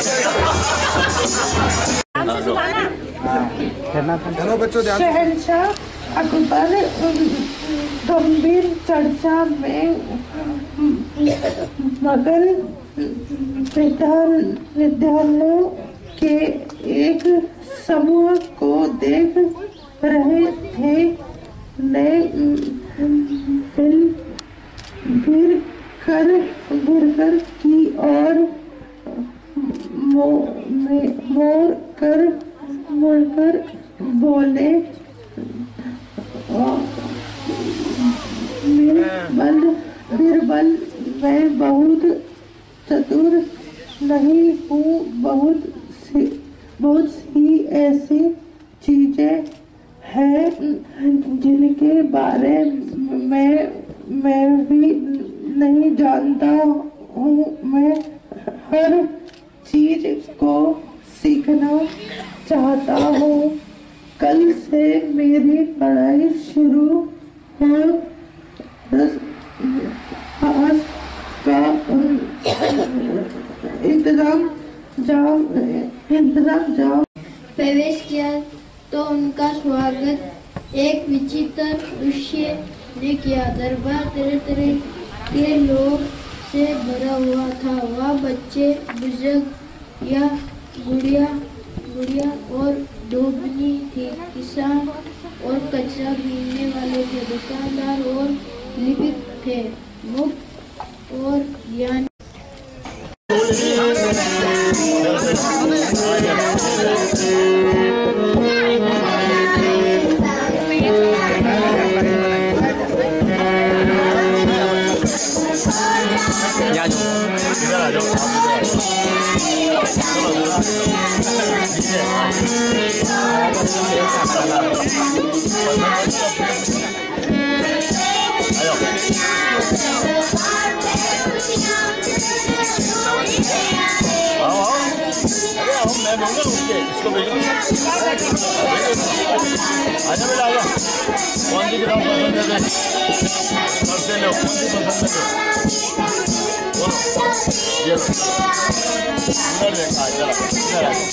शहंशाह अकबर गंभीर चर्चा में नगर विद्यालयों के एक समूह को देख रहे थे। ने गिर कर की और मुड़कर बोले, बीरबल मैं बहुत चतुर नहीं हूँ, बहुत सी ऐसी चीजें हैं जिनके बारे में मैं भी नहीं जानता हूँ। मैं हर चीज को सीखना चाहता हूँ। कल से मेरी पढ़ाई शुरू हो। का इंतजाम जाओ। प्रवेश किया तो उनका स्वागत एक विचित्र दृश्य ने किया। दरबार तरह तरह के लोग से भरा हुआ था। वह बच्चे, बुजुर्ग या गुड़िया और डोबनी थी। किसान और कचरा बीनने वाले थे। दुकानदार और लिपिक थे। मुक्त और ज्ञान इसको भेजो। आजा बेटा आजा। कौन सी किताब पसंद है? सबसे लो, कौन सी पसंद है? बोलो। ये लो। इधर देखा, इधर